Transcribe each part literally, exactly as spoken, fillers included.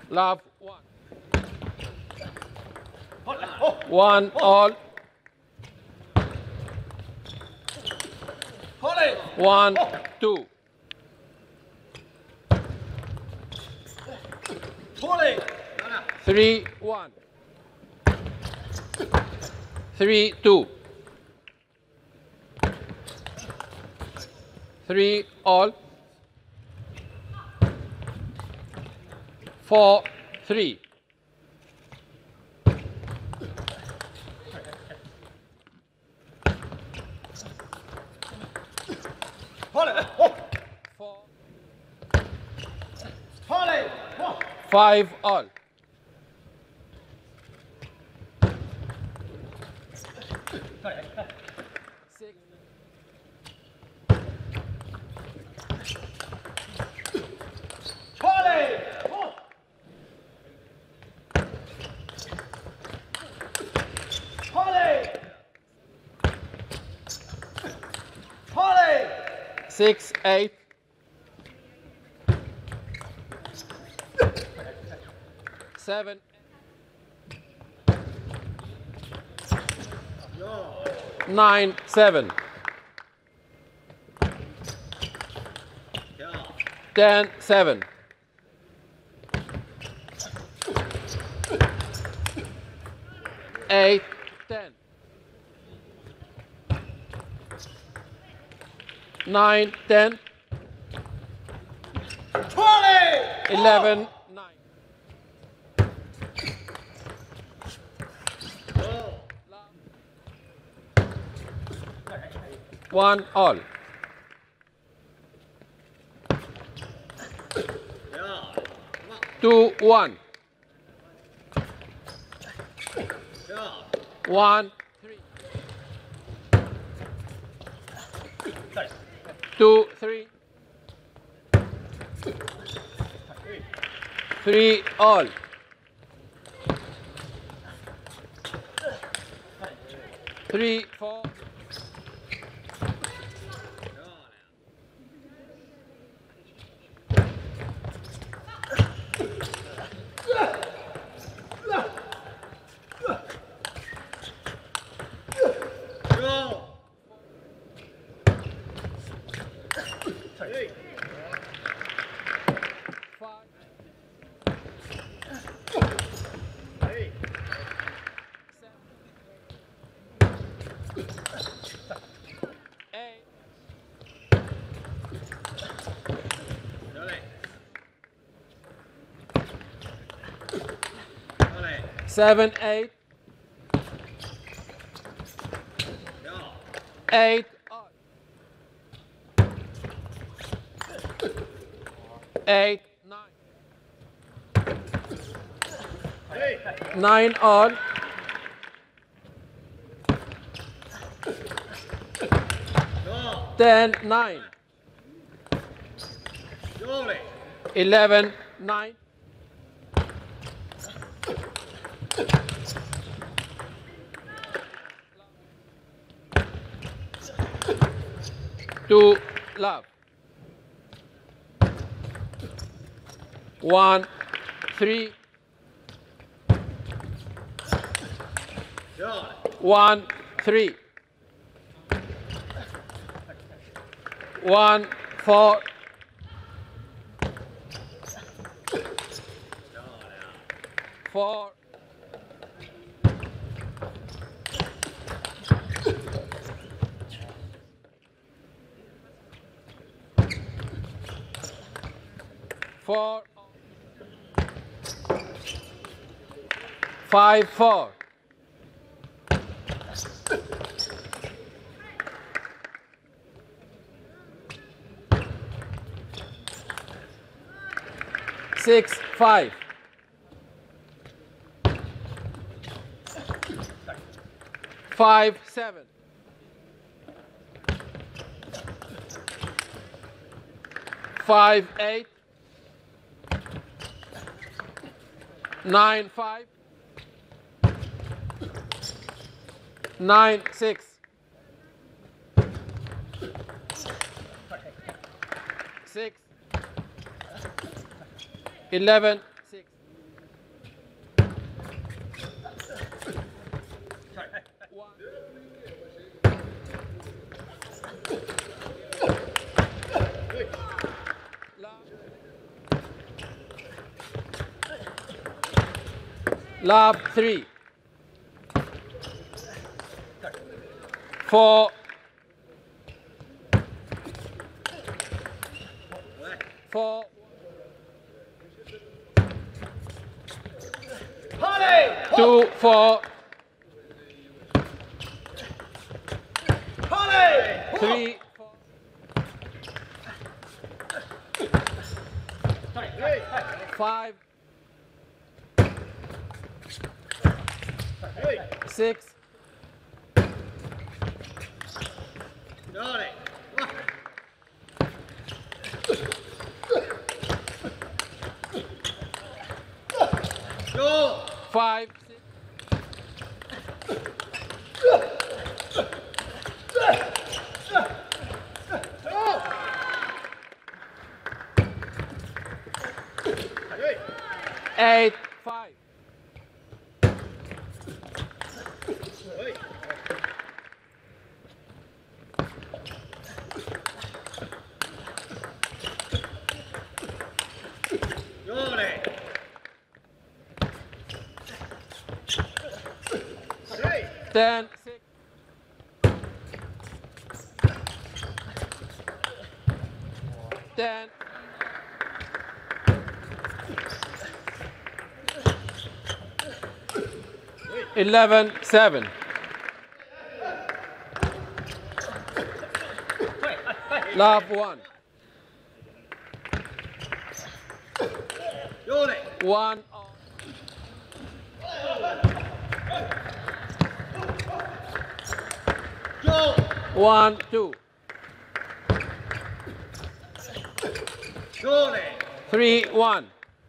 Love. One. One all. One, two. Three, one. Three, two. Three, all. Four, three. Four. Five, all. Six. Six, eight. Seven. Nine, seven. Ten, seven. Eight, ten. Nine, ten. Eleven, nine. One, all. Two, one. One, three. Two, three. Three, all. Three, four. Seven, eight. Eight. Eight, nine. Nine all. Ten, nine. Eleven, nine. Two, love. One, three. One, three. One, four. Four. Four. Five, four. Six, five. Five, seven. Five, eight. Nine, five. Nine, six. Six. Eleven, six. Love three. Four. Four. Two, four. Three, four. Five. Six. Five. Eight. Five. Ten. Six. Ten. Eleven. Seven. Love one. One. One, two. Three, one.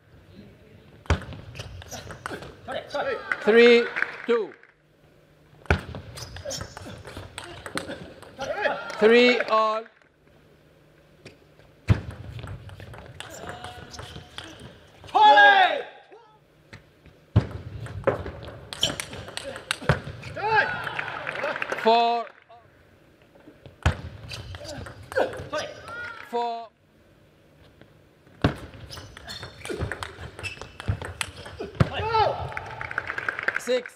Three, two. Three, all. Four. Four. Six.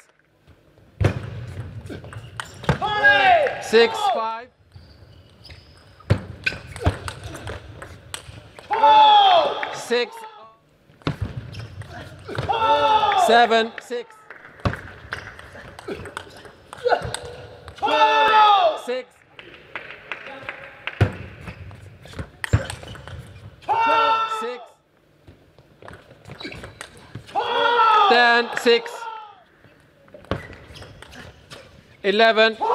Six, five. Six. Seven, six. Six. Six. Ten, six. Eleven.